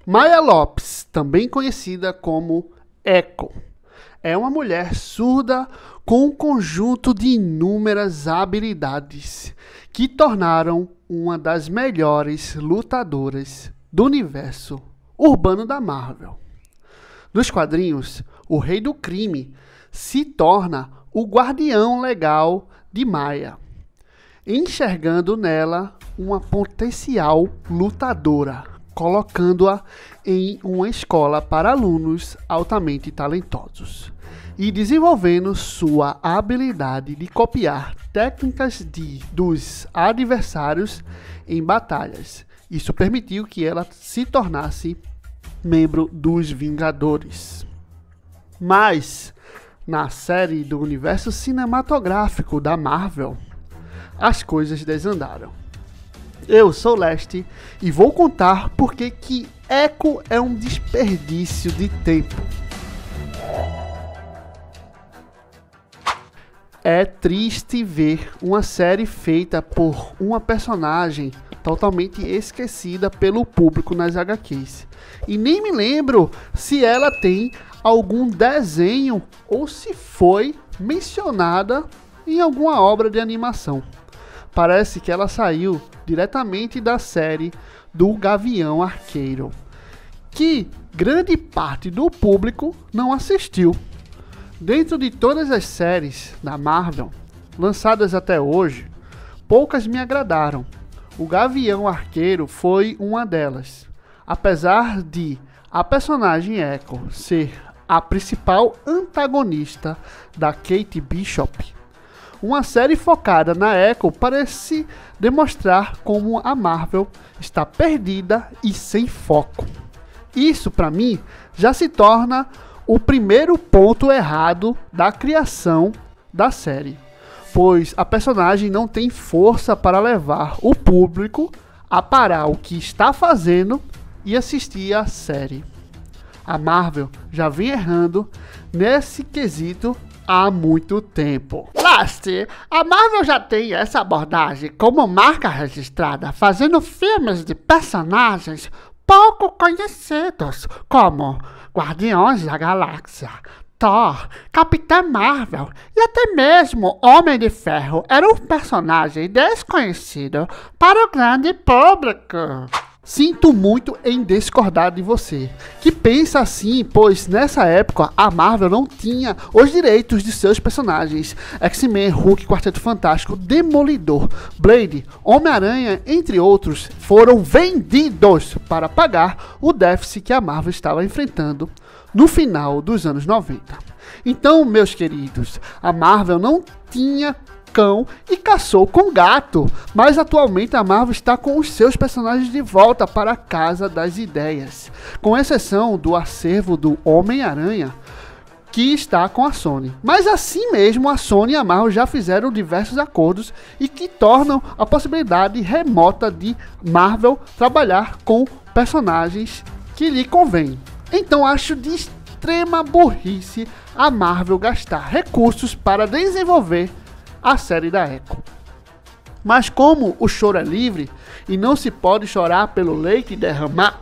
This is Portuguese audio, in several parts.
Maya Lopes, também conhecida como Echo, é uma mulher surda com um conjunto de inúmeras habilidades que tornaram uma das melhores lutadoras do universo urbano da Marvel. Nos quadrinhos, o Rei do Crime se torna o guardião legal de Maya, enxergando nela uma potencial lutadora, colocando-a em uma escola para alunos altamente talentosos e desenvolvendo sua habilidade de copiar técnicas dos adversários em batalhas. Isso permitiu que ela se tornasse membro dos Vingadores. Mas, na série do universo cinematográfico da Marvel, as coisas desandaram. Eu sou Leste e vou contar por que Echo é um desperdício de tempo. É triste ver uma série feita por uma personagem totalmente esquecida pelo público nas HQs. E nem me lembro se ela tem algum desenho ou se foi mencionada em alguma obra de animação. Parece que ela saiu diretamente da série do Gavião Arqueiro, que grande parte do público não assistiu. Dentro de todas as séries da Marvel, lançadas até hoje, poucas me agradaram. O Gavião Arqueiro foi uma delas. Apesar de a personagem Echo ser a principal antagonista da Kate Bishop, uma série focada na Echo parece demonstrar como a Marvel está perdida e sem foco. Isso, para mim, já se torna o primeiro ponto errado da criação da série, pois a personagem não tem força para levar o público a parar o que está fazendo e assistir a série. A Marvel já vem errando nesse quesito há muito tempo. Last, a Marvel já tem essa abordagem como marca registrada, fazendo filmes de personagens pouco conhecidos, como Guardiões da Galáxia, Thor, Capitã Marvel e até mesmo Homem de Ferro era um personagem desconhecido para o grande público. Sinto muito em discordar de você, que pensa assim, pois nessa época a Marvel não tinha os direitos de seus personagens. X-Men, Hulk, Quarteto Fantástico, Demolidor, Blade, Homem-Aranha, entre outros, foram vendidos para pagar o déficit que a Marvel estava enfrentando no final dos anos 90. Então, meus queridos, a Marvel não tinha cão e caçou com gato, mas atualmente a Marvel está com os seus personagens de volta para a casa das ideias, com exceção do acervo do Homem-Aranha, que está com a Sony. Mas assim mesmo, a Sony e a Marvel já fizeram diversos acordos e que tornam a possibilidade remota de Marvel trabalhar com personagens que lhe convém. Então acho de extrema burrice a Marvel gastar recursos para desenvolver a série da Echo. Mas como o choro é livre e não se pode chorar pelo leite derramar...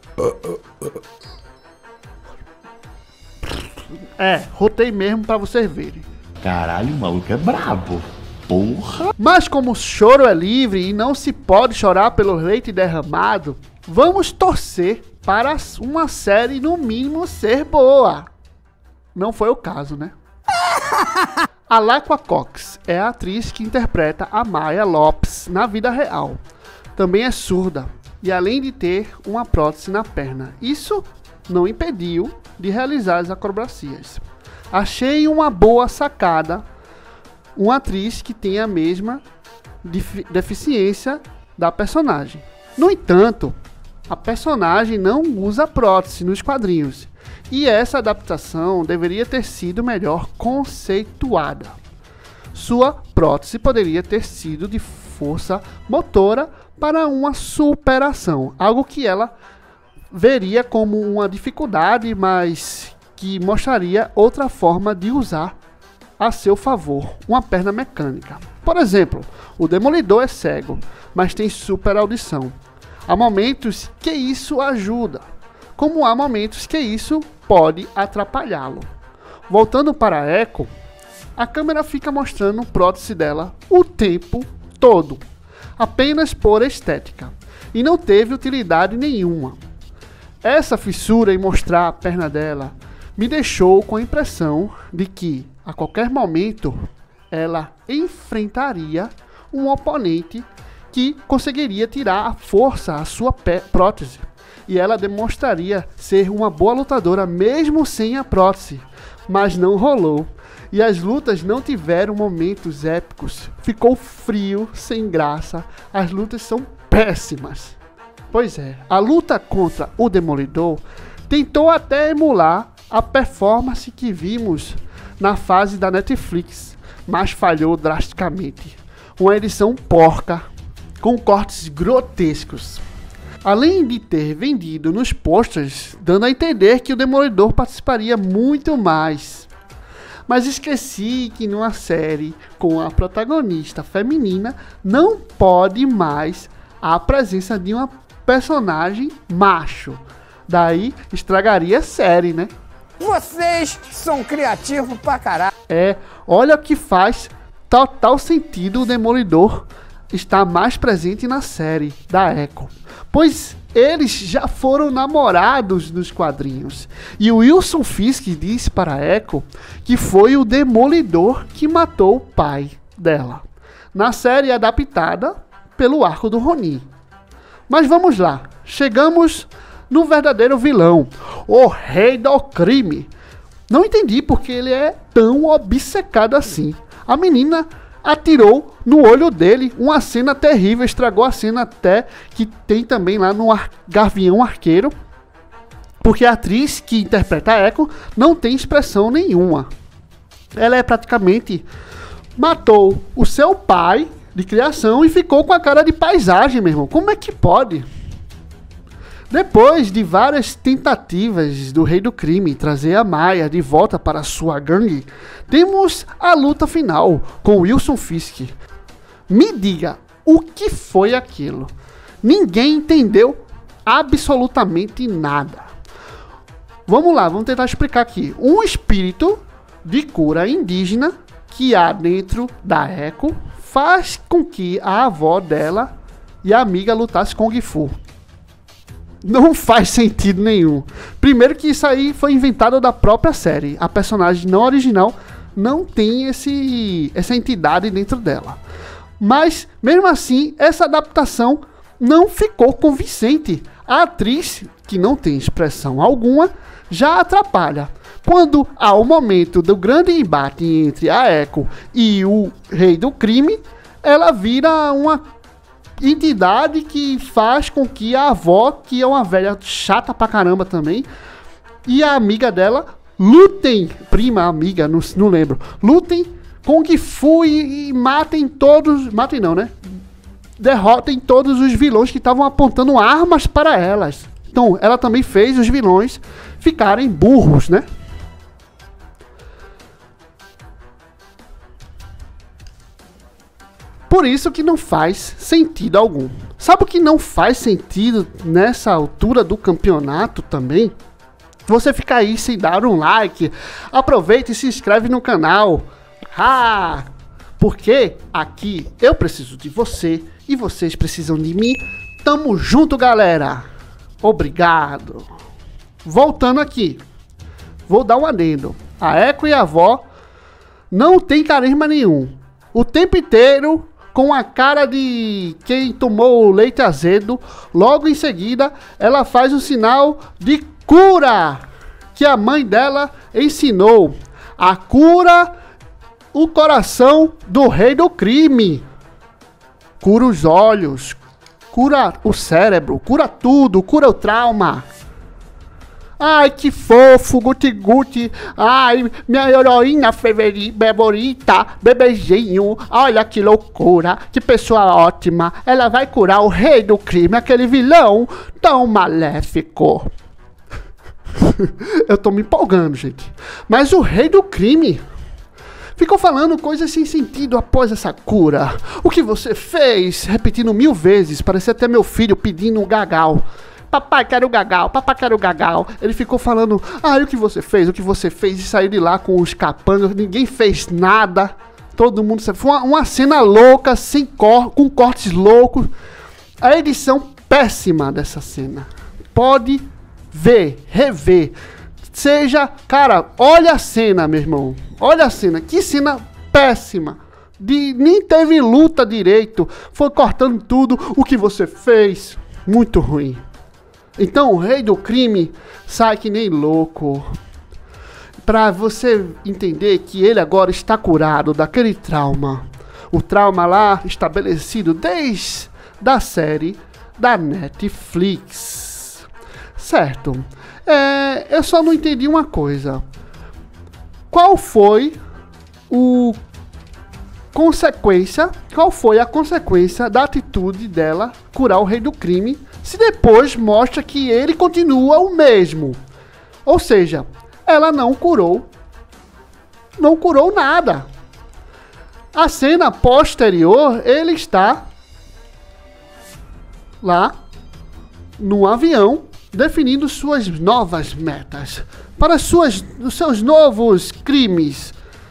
rotei mesmo pra vocês verem. Caralho, o maluco é brabo. Porra! Mas como o choro é livre e não se pode chorar pelo leite derramado, vamos torcer para uma série no mínimo ser boa. Não foi o caso, né? A Laqua Cox é a atriz que interpreta a Maya Lopes na vida real. Também é surda e além de ter uma prótese na perna. Isso não impediu de realizar as acrobacias. Achei uma boa sacada uma atriz que tem a mesma deficiência da personagem. No entanto, a personagem não usa prótese nos quadrinhos. E essa adaptação deveria ter sido melhor conceituada. Sua prótese poderia ter sido de força motora para uma superação, algo que ela veria como uma dificuldade, mas que mostraria outra forma de usar a seu favor uma perna mecânica. Por exemplo, o Demolidor é cego, mas tem super audição. Há momentos que isso ajuda. como há momentos que isso pode atrapalhá-lo. Voltando para a Echo, a câmera fica mostrando a prótese dela o tempo todo, apenas por estética, e não teve utilidade nenhuma. Essa fissura em mostrar a perna dela me deixou com a impressão de que, a qualquer momento, ela enfrentaria um oponente que conseguiria tirar à força a sua prótese. E ela demonstraria ser uma boa lutadora mesmo sem a prótese. Mas não rolou. E as lutas não tiveram momentos épicos. Ficou frio, sem graça. As lutas são péssimas. Pois é, a luta contra o Demolidor tentou até emular a performance que vimos na fase da Netflix, mas falhou drasticamente. Uma edição porca, com cortes grotescos. Além de ter vendido nos posters, dando a entender que o Demolidor participaria muito mais. Mas esqueci que numa série com a protagonista feminina não pode mais a presença de uma personagem macho. Daí estragaria a série, né? Vocês são criativos pra caralho. Olha o que faz total sentido o Demolidor estar mais presente na série da Echo, pois eles já foram namorados nos quadrinhos. E o Wilson Fisk disse para a Echo que foi o Demolidor que matou o pai dela, na série adaptada pelo arco do Ronin. Mas vamos lá, chegamos no verdadeiro vilão, o Rei do Crime. Não entendi porque ele é tão obcecado assim. A menina atirou no olho dele, uma cena terrível, estragou a cena até que tem também lá no Gavião Arqueiro, porque a atriz que interpreta a Echo não tem expressão nenhuma. Ela praticamente matou o seu pai de criação e ficou com a cara de paisagem, meu irmão. Como é que pode? Depois de várias tentativas do Rei do Crime trazer a Maya de volta para sua gangue, temos a luta final com Wilson Fisk. Me diga, o que foi aquilo? Ninguém entendeu absolutamente nada. Vamos lá, vamos tentar explicar aqui. Um espírito de cura indígena que há dentro da Echo faz com que a avó dela e a amiga lutassem com Kung Fu. Não faz sentido nenhum. Primeiro que isso aí foi inventado da própria série. A personagem não original não tem essa entidade dentro dela. Mas, mesmo assim, essa adaptação não ficou convincente. A atriz, que não tem expressão alguma, já atrapalha. Quando há o momento do grande embate entre a Echo e o Rei do Crime, ela vira uma entidade que faz com que a avó, que é uma velha chata pra caramba também, e a amiga dela lutem, prima, amiga, não lembro, lutem com Kung Fu e matem todos, matem não, né? Derrotem todos os vilões que estavam apontando armas para elas. Então, ela também fez os vilões ficarem burros, né? Por isso que não faz sentido algum. Sabe o que não faz sentido nessa altura do campeonato também? Você fica aí sem dar um like, aproveita e se inscreve no canal. Porque aqui eu preciso de você e vocês precisam de mim. Tamo junto, galera. Obrigado. Voltando aqui, vou dar um adendo. A Echo e a avó não tem carisma nenhum. O tempo inteiro com a cara de quem tomou leite azedo. Logo em seguida, ela faz o sinal de cura que a mãe dela ensinou. A cura o coração do Rei do Crime. Cura os olhos, cura o cérebro, cura tudo, cura o trauma. Ai, que fofo, guti-guti. Ai, minha heroína favorita, bebezinho. Olha que loucura, que pessoa ótima. Ela vai curar o Rei do Crime, aquele vilão tão maléfico. Eu tô me empolgando, gente. Mas o Rei do Crime ficou falando coisas sem sentido após essa cura. O que você fez? Repetindo 1000 vezes. Parecia até meu filho pedindo um gagal. papai, quero gagal, papai, quero gagal. Ele ficou falando, o que você fez, e saiu de lá com os capangas, ninguém fez nada. Todo mundo... Foi uma cena louca, com cortes loucos. A edição péssima dessa cena. Pode ver, rever. Cara, olha a cena, meu irmão. Olha a cena, que cena péssima. Nem teve luta direito. Foi cortando tudo. O que você fez? Muito ruim. Então o rei do crime sai que nem louco. Pra você entender que ele agora está curado daquele trauma. O trauma lá estabelecido desde a série da Netflix. Certo. Eu só não entendi uma coisa. Qual foi a consequência da atitude dela curar o rei do crime, se depois mostra que ele continua o mesmo? Ou seja, ela não curou nada. A cena posterior, ele está lá no avião definindo suas novas metas para os seus novos crimes.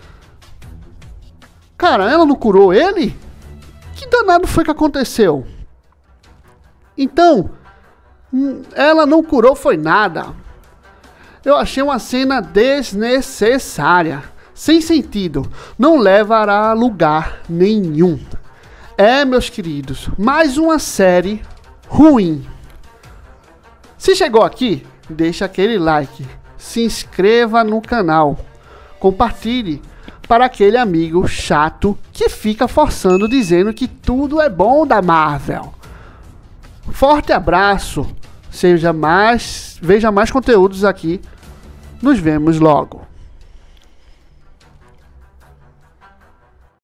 Cara, ela não curou ele? Que danado foi que aconteceu? Então, ela não curou foi nada. Eu achei uma cena desnecessária, sem sentido, não levará a lugar nenhum. Meus queridos, mais uma série ruim. Se chegou aqui, deixa aquele like, se inscreva no canal, compartilhe para aquele amigo chato que fica forçando dizendo que tudo é bom da Marvel. Forte abraço, veja mais conteúdos aqui, nos vemos logo.